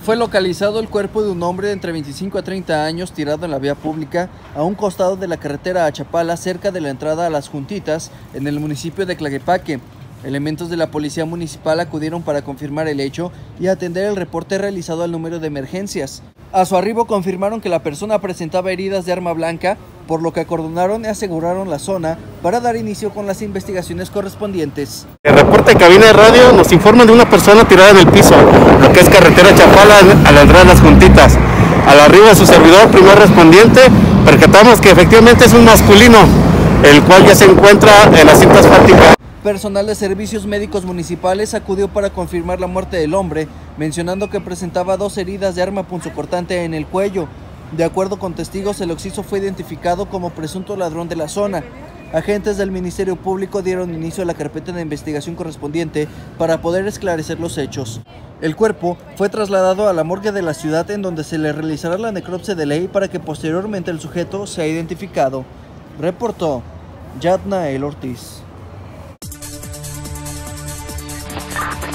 Fue localizado el cuerpo de un hombre de entre 25 a 30 años tirado en la vía pública a un costado de la carretera a Chapala, cerca de la entrada a Las Juntitas, en el municipio de Tlaquepaque. Elementos de la policía municipal acudieron para confirmar el hecho y atender el reporte realizado al número de emergencias. A su arribo confirmaron que la persona presentaba heridas de arma blanca, por lo que acordonaron y aseguraron la zona para dar inicio con las investigaciones correspondientes. El reporte de cabina de radio nos informa de una persona tirada en el piso, lo que es carretera Chapala, a la entrada de Las Juntitas. Al arribo de su servidor, primer respondiente, percatamos que efectivamente es un masculino, el cual ya se encuentra en la cinta asfáltica. Personal de servicios médicos municipales acudió para confirmar la muerte del hombre, mencionando que presentaba 2 heridas de arma punzocortante en el cuello. De acuerdo con testigos, el occiso fue identificado como presunto ladrón de la zona. Agentes del Ministerio Público dieron inicio a la carpeta de investigación correspondiente para poder esclarecer los hechos. El cuerpo fue trasladado a la morgue de la ciudad, en donde se le realizará la necropsia de ley para que posteriormente el sujeto sea identificado. Reportó Yadna El Ortiz.